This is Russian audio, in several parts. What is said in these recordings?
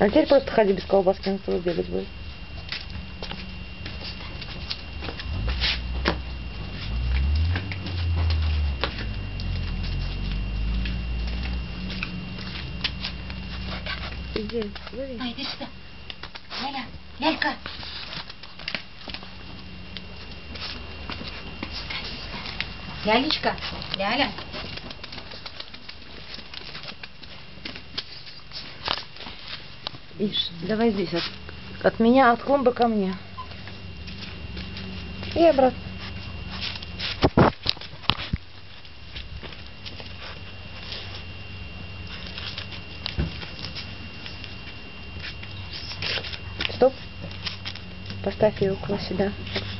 А теперь просто ходи без колбаски, он с тобой бегать будет. Иди, лови. Иди сюда. Ляля, Лялька. Лялечка, Ляля. Ишь, давай здесь, от меня, от клумбы ко мне. И обратно. Стоп. Поставь ее около себя.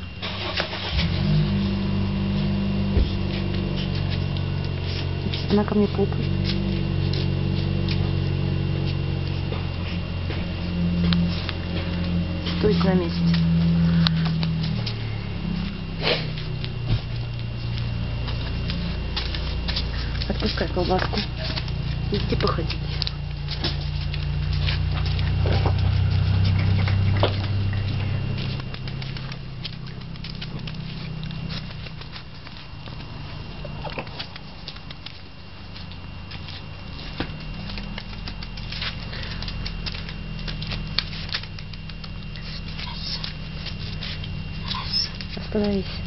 Она ко мне попой. Стойте на месте. Отпускай колбаску. Идите походите. Остановись.